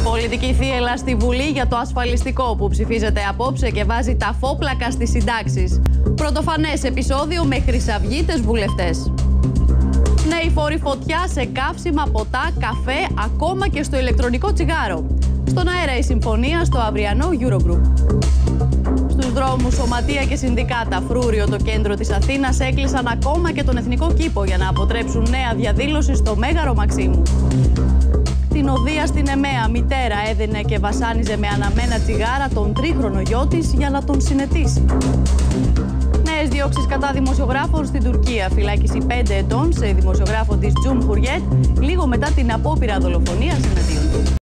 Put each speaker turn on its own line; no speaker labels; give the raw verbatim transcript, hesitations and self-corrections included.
Πολιτική θύελλα στη Βουλή για το ασφαλιστικό που ψηφίζεται απόψε και βάζει τα φόπλακα στις συντάξεις. Πρωτοφανές επεισόδιο με χρυσαυγίτες βουλευτές. Νέοι φόροι φωτιά σε καύσιμα, ποτά, καφέ, ακόμα και στο ηλεκτρονικό τσιγάρο. Στον αέρα η συμφωνία στο αυριανό Eurogroup. Στους δρόμους, σωματεία και συνδικάτα, Φρούριο, το κέντρο της Αθήνας, έκλεισαν ακόμα και τον Εθνικό Κήπο για να αποτρέψουν νέα διαδήλωση στο Μέγαρο Μαξίμου. Την οδεία στην ΕΜΕΑ, μητέρα έδινε και βασάνιζε με αναμένα τσιγάρα τον τρίχρονο γιο της για να τον συνετίσει. Νέες διώξεις κατά δημοσιογράφων στην Τουρκία. Φυλάκιση πέντε ετών σε δημοσιογράφο της Cumhuriyet, λίγο μετά την απόπειρα δολοφονίας εναντίον του.